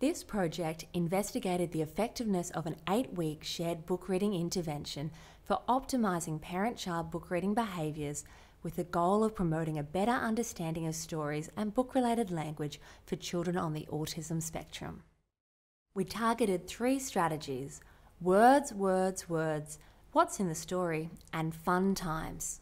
This project investigated the effectiveness of an 8-week shared book reading intervention for optimising parent-child book reading behaviours with the goal of promoting a better understanding of stories and book-related language for children on the autism spectrum. We targeted 3 strategies: words, words, words, what's in the story, and fun times.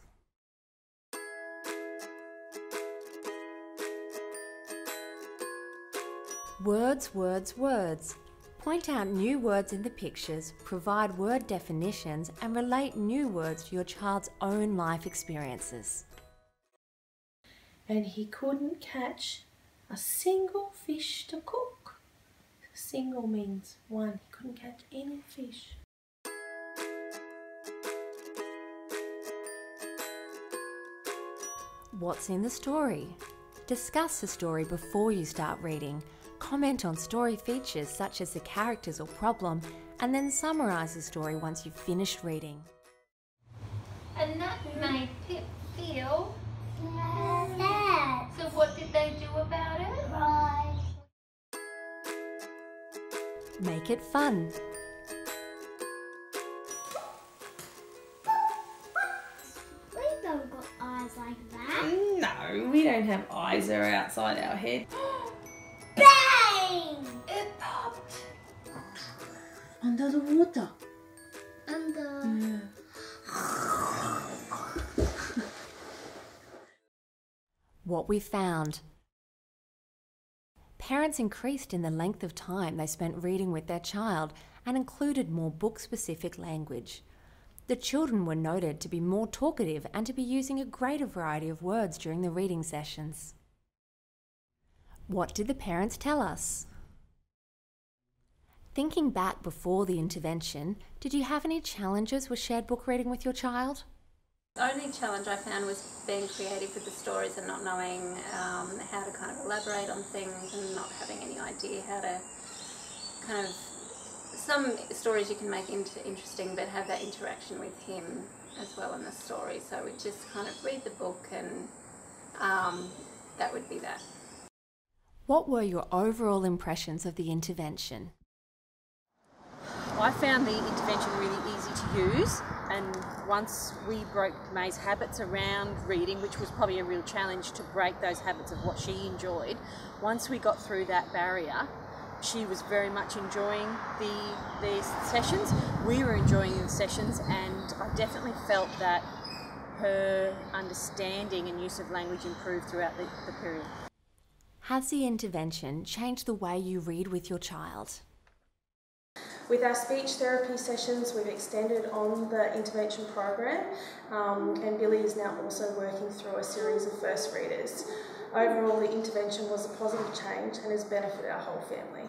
Words, words, words. Point out new words in the pictures, provide word definitions, and relate new words to your child's own life experiences. And he couldn't catch a single fish to cook. Single means one. He couldn't catch any fish. What's in the story? Discuss the story before you start reading. Comment on story features such as the characters or problem, and then summarise the story once you've finished reading. And that made Pip feel Sad. So what did they do about it? Right. Make it fun. We don't got eyes like that. No, we don't have eyes that are outside our head. Bang! It popped. Under the water. And What we found. Parents increased in the length of time they spent reading with their child and included more book-specific language. The children were noted to be more talkative and to be using a greater variety of words during the reading sessions. What did the parents tell us? Thinking back before the intervention, did you have any challenges with shared book reading with your child? The only challenge I found was being creative with the stories and not knowing how to kind of elaborate on things and not having any idea how to kind of... Some stories you can make interesting but have that interaction with him as well in the story. So we just kind of read the book and that would be that. What were your overall impressions of the intervention? I found the intervention really easy to use, and once we broke May's habits around reading, which was probably a real challenge to break those habits of what she enjoyed, once we got through that barrier, she was very much enjoying the sessions. We were enjoying the sessions, and I definitely felt that her understanding and use of language improved throughout the period. Has the intervention changed the way you read with your child? With our speech therapy sessions, we've extended on the intervention program, and Billy is now also working through a series of first readers. Overall, the intervention was a positive change and has benefited our whole family.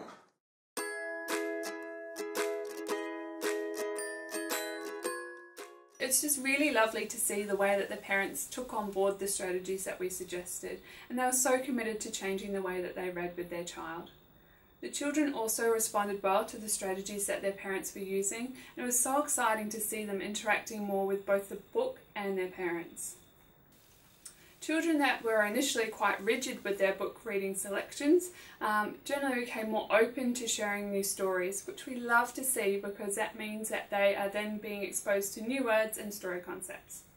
It's just really lovely to see the way that the parents took on board the strategies that we suggested, and they were so committed to changing the way that they read with their child. The children also responded well to the strategies that their parents were using, and it was so exciting to see them interacting more with both the book and their parents. Children that were initially quite rigid with their book reading selections generally became more open to sharing new stories, which we love to see because that means that they are then being exposed to new words and story concepts.